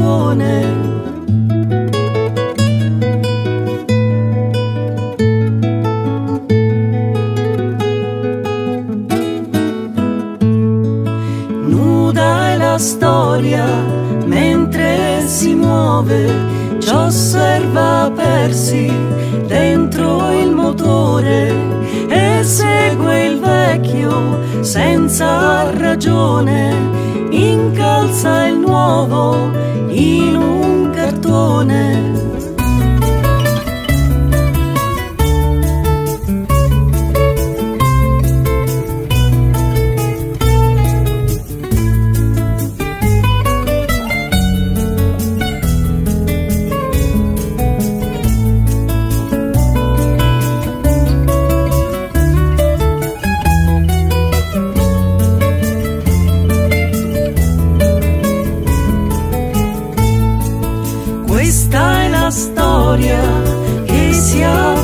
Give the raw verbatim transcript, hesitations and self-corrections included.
cartone. Nuda è la storia mentre si muove, ci osserva persi dentro il motore e segue il vecchio senza ragione, incalza il nuovo in un cartone. Questa è la storia che si ha